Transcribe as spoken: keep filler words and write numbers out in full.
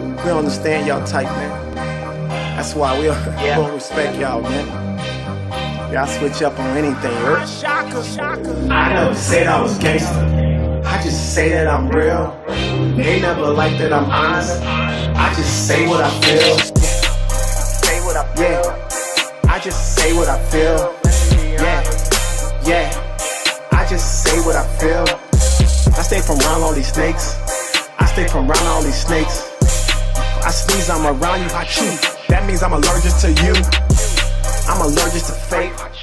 We don't understand y'all type, man. That's why we don't, Yeah. we don't respect y'all, man. Y'all switch up on anything, right? I never said I was gangster. I just say that I'm real. They never like that I'm honest. I just say what I feel. Say what I feel. Yeah. I just say what I feel. Yeah. Yeah. I just say what I feel. I stay from around all these snakes. I stay from around all these snakes. I sneeze, I'm around you, I chew. That means I'm allergic to you. I'm allergic to fake.